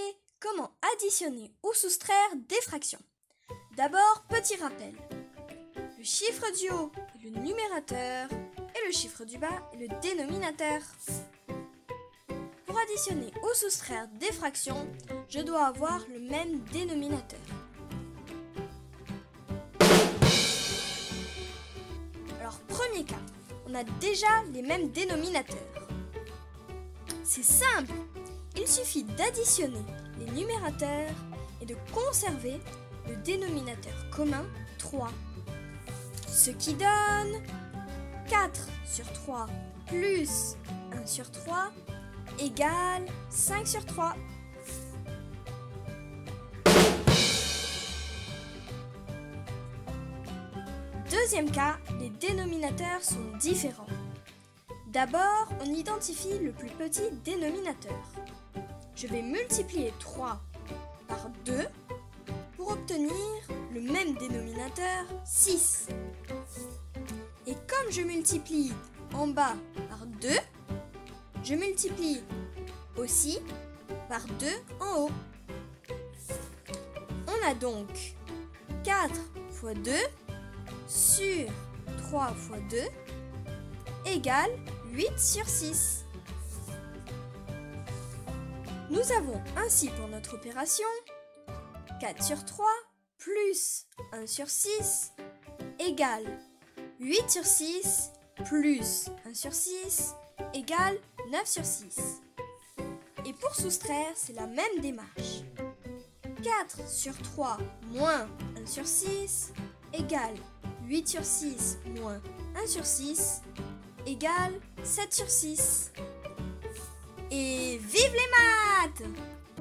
comment additionner ou soustraire des fractions. D'abord, petit rappel. Le chiffre du haut est le numérateur et le chiffre du bas est le dénominateur. Pour additionner ou soustraire des fractions, je dois avoir le même dénominateur. Alors, premier cas, on a déjà les mêmes dénominateurs. C'est simple, il suffit d'additionner les numérateurs et de conserver le dénominateur commun 3. Ce qui donne 4 sur 3 plus 1 sur 3 égale 5 sur 3. Deuxième cas, les dénominateurs sont différents. D'abord, on identifie le plus petit dénominateur. Je vais multiplier 3 par 2 pour obtenir le même dénominateur 6. Et comme je multiplie en bas par 2, je multiplie aussi par 2 en haut. On a donc 4 fois 2 sur 3 fois 2 égale 8 sur 6. Nous avons ainsi pour notre opération 4 sur 3 plus 1 sur 6 égale 8 sur 6 plus 1 sur 6 égale 9 sur 6. Et pour soustraire, c'est la même démarche. 4 sur 3 moins 1 sur 6 égale 8 sur 6 moins 1 sur 6 égale 7 sur 6. Et vive les maths!